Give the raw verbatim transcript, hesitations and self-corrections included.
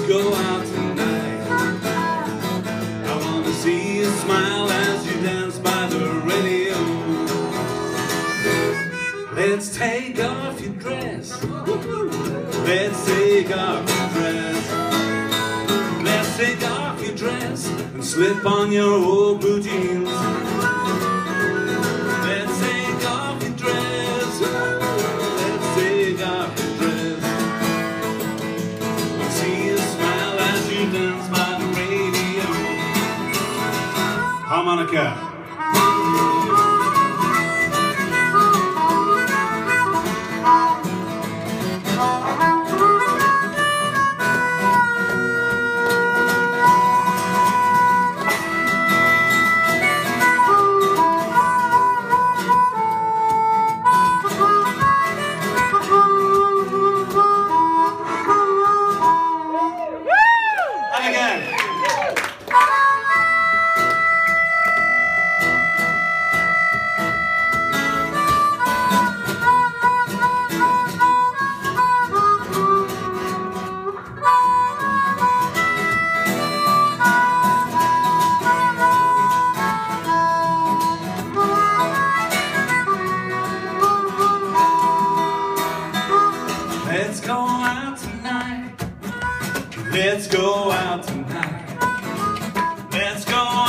go out tonight. I wanna see you smile as you dance by the radio. Let's take off your dress. Let's take off your dress. Let's take off your dress and slip on your old blue jeans. Let's take off your dress. Let's take off your dress. I'll see you smile as you dance by the radio. Harmonica. Again. Let's go out tonight. Let's go out tonight. Let's go